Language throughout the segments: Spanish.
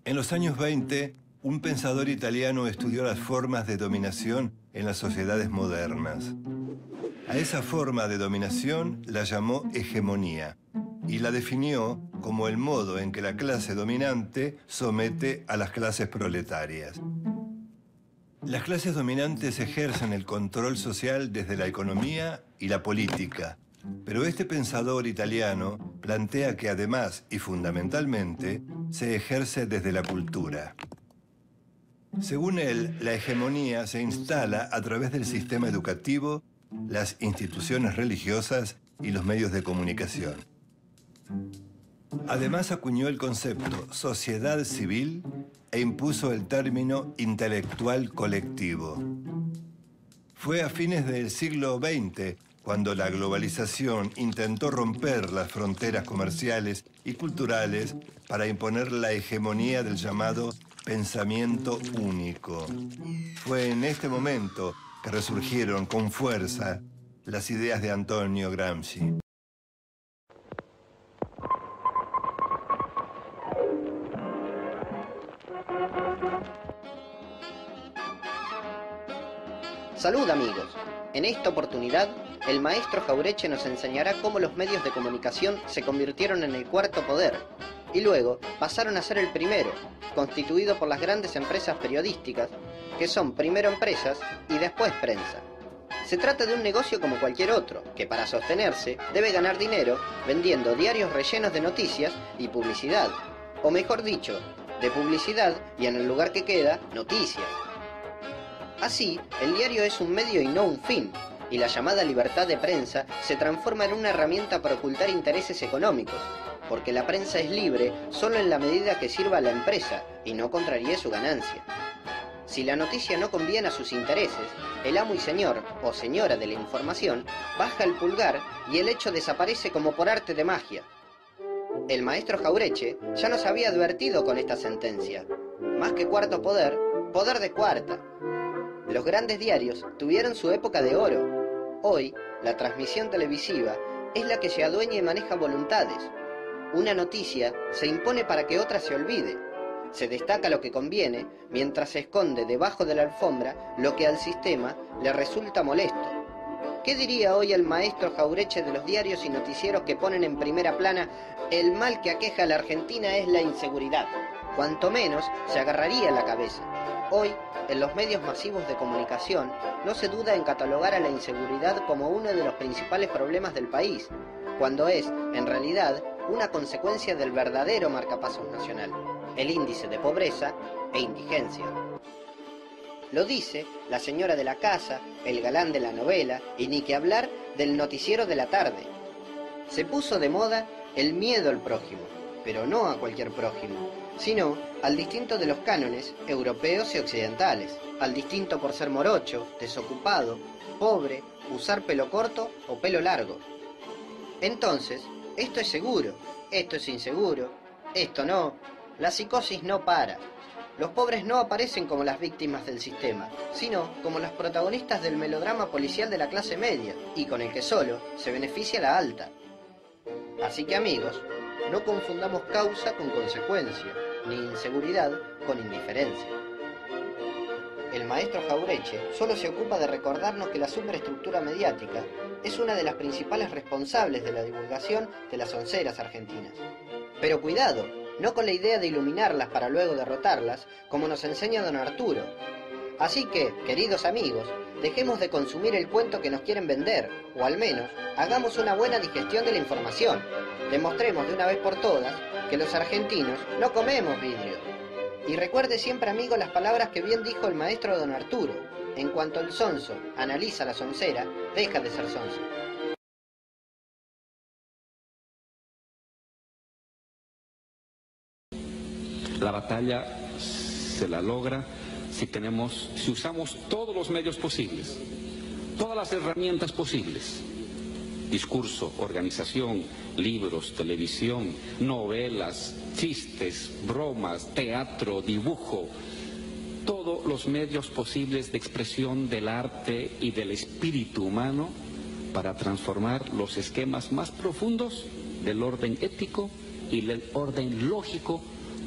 En los años 20, un pensador italiano estudió las formas de dominación en las sociedades modernas. A esa forma de dominación la llamó hegemonía y la definió como el modo en que la clase dominante somete a las clases proletarias. Las clases dominantes ejercen el control social desde la economía y la política, pero este pensador italiano plantea que además y fundamentalmente se ejerce desde la cultura. Según él, la hegemonía se instala a través del sistema educativo, las instituciones religiosas y los medios de comunicación. Además acuñó el concepto sociedad civil e impuso el término intelectual colectivo. Fue a fines del siglo XX cuando la globalización intentó romper las fronteras comerciales y culturales para imponer la hegemonía del llamado pensamiento único. Fue en este momento que resurgieron con fuerza las ideas de Antonio Gramsci. Salud, amigos. En esta oportunidad, el maestro Jauretche nos enseñará cómo los medios de comunicación se convirtieron en el cuarto poder y luego pasaron a ser el primero, constituido por las grandes empresas periodísticas, que son primero empresas y después prensa. Se trata de un negocio como cualquier otro, que para sostenerse debe ganar dinero vendiendo diarios rellenos de noticias y publicidad, o mejor dicho, de publicidad y en el lugar que queda, noticias. Así, el diario es un medio y no un fin, y la llamada libertad de prensa se transforma en una herramienta para ocultar intereses económicos, porque la prensa es libre solo en la medida que sirva a la empresa y no contraríe su ganancia. Si la noticia no conviene a sus intereses, el amo y señor o señora de la información baja el pulgar y el hecho desaparece como por arte de magia. El maestro Jauretche ya nos había advertido con esta sentencia: más que cuarto poder, poder de cuarta. Los grandes diarios tuvieron su época de oro. Hoy, la transmisión televisiva es la que se adueña y maneja voluntades. Una noticia se impone para que otra se olvide. Se destaca lo que conviene, mientras se esconde debajo de la alfombra lo que al sistema le resulta molesto. ¿Qué diría hoy el maestro Jauretche de los diarios y noticieros que ponen en primera plana: el mal que aqueja a la Argentina es la inseguridad? Cuanto menos se agarraría la cabeza. Hoy, en los medios masivos de comunicación, no se duda en catalogar a la inseguridad como uno de los principales problemas del país, cuando es, en realidad, una consecuencia del verdadero marcapasos nacional, el índice de pobreza e indigencia. Lo dice la señora de la casa, el galán de la novela, y ni que hablar del noticiero de la tarde. Se puso de moda el miedo al prójimo, pero no a cualquier prójimo, sino al distinto de los cánones europeos y occidentales, al distinto por ser morocho, desocupado, pobre, usar pelo corto o pelo largo. Entonces, esto es seguro, esto es inseguro, esto no, la psicosis no para. Los pobres no aparecen como las víctimas del sistema, sino como los protagonistas del melodrama policial de la clase media, y con el que solo se beneficia la alta. Así que, amigos, no confundamos causa con consecuencia, ni inseguridad con indiferencia. El maestro Jauretche solo se ocupa de recordarnos que la superestructura mediática es una de las principales responsables de la divulgación de las onceras argentinas. Pero cuidado, no con la idea de iluminarlas para luego derrotarlas, como nos enseña don Arturo. Así que, queridos amigos, dejemos de consumir el cuento que nos quieren vender, o al menos, hagamos una buena digestión de la información. Demostremos de una vez por todas que los argentinos no comemos vidrio. Y recuerde siempre, amigo, las palabras que bien dijo el maestro don Arturo: en cuanto el sonso analiza la soncera, deja de ser sonso. La batalla se la logra si usamos todos los medios posibles, todas las herramientas posibles: discurso, organización, libros, televisión, novelas, chistes, bromas, teatro, dibujo, todos los medios posibles de expresión del arte y del espíritu humano para transformar los esquemas más profundos del orden ético y del orden lógico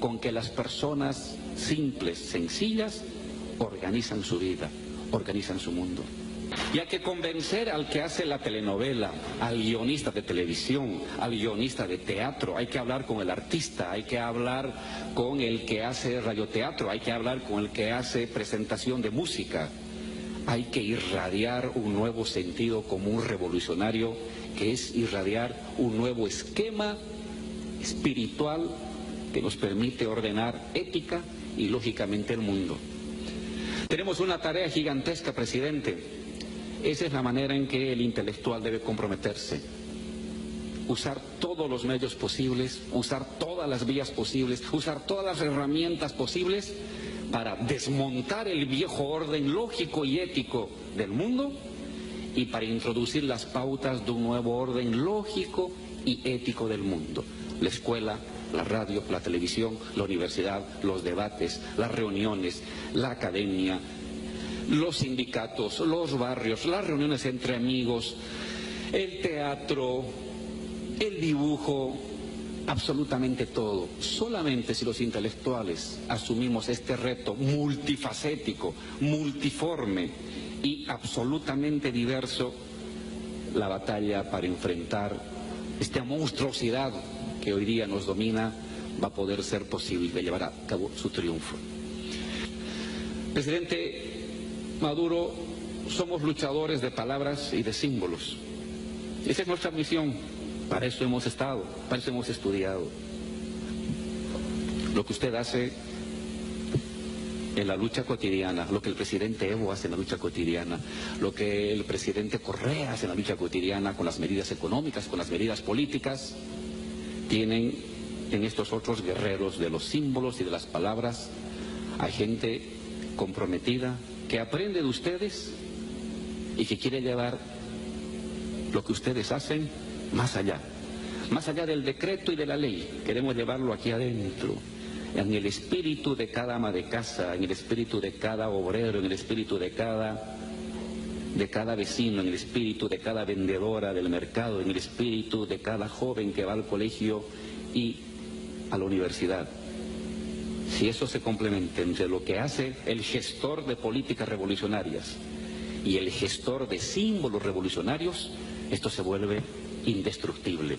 con que las personas simples, sencillas, organizan su vida, organizan su mundo. Y hay que convencer al que hace la telenovela, al guionista de televisión, al guionista de teatro. Hay que hablar con el artista, hay que hablar con el que hace radioteatro, hay que hablar con el que hace presentación de música. Hay que irradiar un nuevo sentido común revolucionario, que es irradiar un nuevo esquema espiritual que nos permite ordenar ética y lógicamente el mundo. Tenemos una tarea gigantesca, presidente. Esa es la manera en que el intelectual debe comprometerse. Usar todos los medios posibles, usar todas las vías posibles, usar todas las herramientas posibles para desmontar el viejo orden lógico y ético del mundo y para introducir las pautas de un nuevo orden lógico y ético del mundo. La escuela, la radio, la televisión, la universidad, los debates, las reuniones, la academia, los sindicatos, los barrios, las reuniones entre amigos, el teatro, el dibujo, absolutamente todo. Solamente si los intelectuales asumimos este reto multifacético, multiforme y absolutamente diverso, la batalla para enfrentar esta monstruosidad que hoy día nos domina va a poder ser posible de llevar a cabo su triunfo. Presidente Maduro, somos luchadores de palabras y de símbolos. Esa es nuestra misión. Para eso hemos estado, para eso hemos estudiado. Lo que usted hace en la lucha cotidiana, lo que el presidente Evo hace en la lucha cotidiana, lo que el presidente Correa hace en la lucha cotidiana con las medidas económicas, con las medidas políticas, tienen en estos otros guerreros de los símbolos y de las palabras a gente comprometida que aprende de ustedes y que quiere llevar lo que ustedes hacen más allá del decreto y de la ley. Queremos llevarlo aquí adentro, en el espíritu de cada ama de casa, en el espíritu de cada obrero, en el espíritu de cada vecino, en el espíritu de cada vendedora del mercado, en el espíritu de cada joven que va al colegio y a la universidad. Si eso se complementa entre lo que hace el gestor de políticas revolucionarias y el gestor de símbolos revolucionarios, esto se vuelve indestructible.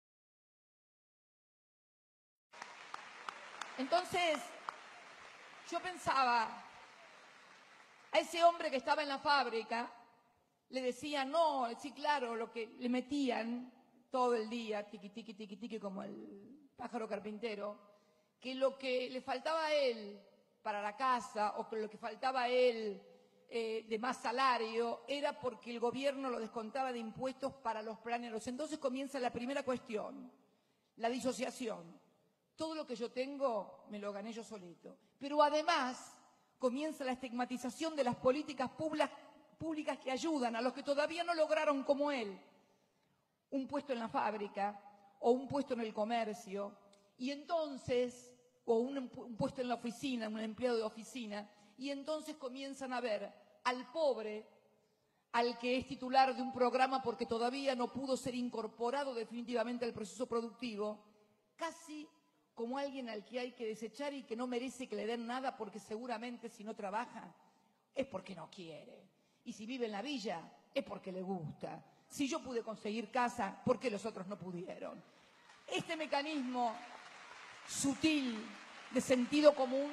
Entonces, yo pensaba, a ese hombre que estaba en la fábrica, le decían, no, sí, claro, lo que le metían todo el día, tiqui, tiqui, tiqui, tiqui, como el pájaro carpintero, que lo que le faltaba a él para la casa o que lo que faltaba a él de más salario era porque el gobierno lo descontaba de impuestos para los planeros. Entonces comienza la primera cuestión, la disociación. Todo lo que yo tengo me lo gané yo solito. Pero además comienza la estigmatización de las políticas públicas que ayudan a los que todavía no lograron como él un puesto en la fábrica o un puesto en el comercio. Y entonces, o un puesto en la oficina, un empleado de oficina, y entonces comienzan a ver al pobre, al que es titular de un programa porque todavía no pudo ser incorporado definitivamente al proceso productivo, casi como alguien al que hay que desechar y que no merece que le den nada porque seguramente si no trabaja es porque no quiere. Y si vive en la villa es porque le gusta. Si yo pude conseguir casa, ¿por qué los otros no pudieron? Este mecanismo sutil, de sentido común,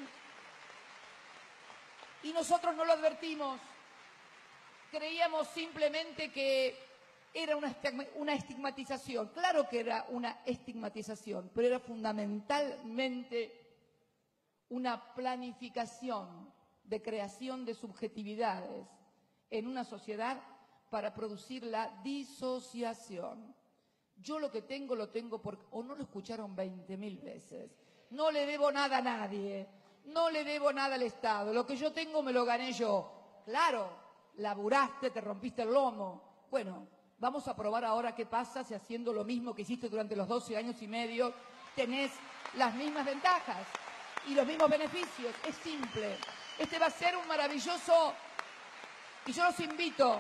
y nosotros no lo advertimos. Creíamos simplemente que era una estigmatización. Claro que era una estigmatización, pero era fundamentalmente una planificación de creación de subjetividades en una sociedad para producir la disociación. Yo lo que tengo, lo tengo porque, o no lo escucharon 20.000 veces. No le debo nada a nadie, no le debo nada al Estado. Lo que yo tengo me lo gané yo. Claro, laburaste, te rompiste el lomo. Bueno, vamos a probar ahora qué pasa si haciendo lo mismo que hiciste durante los 12 años y medio tenés las mismas ventajas y los mismos beneficios. Es simple. Este va a ser un maravilloso... Y yo los invito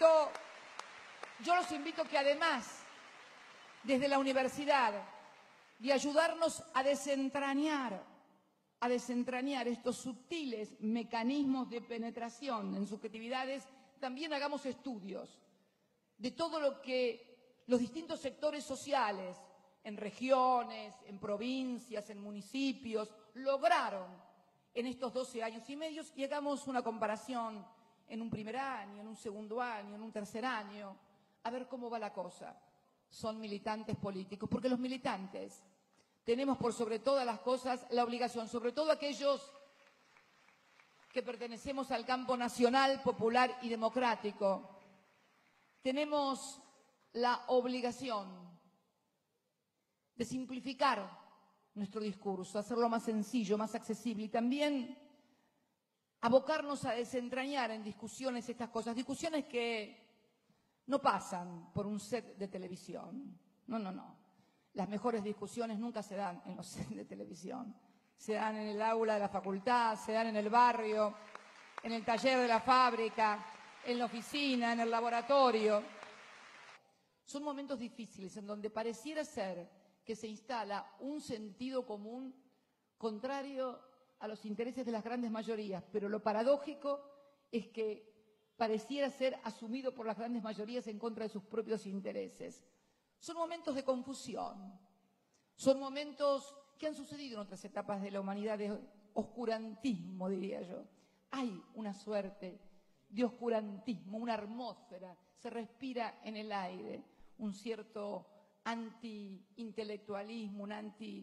que además, desde la universidad, de ayudarnos a desentrañar estos sutiles mecanismos de penetración en subjetividades, también hagamos estudios de todo lo que los distintos sectores sociales, en regiones, en provincias, en municipios, lograron en estos 12 años y medio, y hagamos una comparación en un primer año, en un segundo año, en un tercer año, a ver cómo va la cosa. Son militantes políticos, porque los militantes tenemos por sobre todas las cosas la obligación, sobre todo aquellos que pertenecemos al campo nacional, popular y democrático, tenemos la obligación de simplificar nuestro discurso, hacerlo más sencillo, más accesible y también abocarnos a desentrañar en discusiones estas cosas, discusiones que no pasan por un set de televisión. No. Las mejores discusiones nunca se dan en los sets de televisión. Se dan en el aula de la facultad, se dan en el barrio, en el taller de la fábrica, en la oficina, en el laboratorio. Son momentos difíciles en donde pareciera ser que se instala un sentido común contrario a los intereses de las grandes mayorías, pero lo paradójico es que pareciera ser asumido por las grandes mayorías en contra de sus propios intereses. Son momentos de confusión, son momentos que han sucedido en otras etapas de la humanidad, de oscurantismo, diría yo. Hay una suerte de oscurantismo, una atmósfera, se respira en el aire, un cierto anti-intelectualismo, un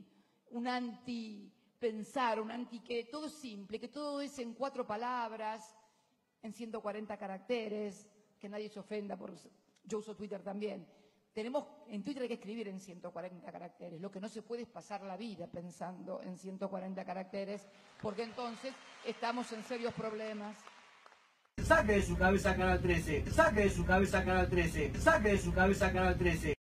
anti-pensar, un anti que todo es simple, que todo es en 4 palabras, en 140 caracteres, que nadie se ofenda, yo uso Twitter también. En Twitter hay que escribir en 140 caracteres, lo que no se puede es pasar la vida pensando en 140 caracteres, porque entonces estamos en serios problemas. Saque de su cabeza Canal 13, saque de su cabeza Canal 13, saque de su cabeza Canal 13.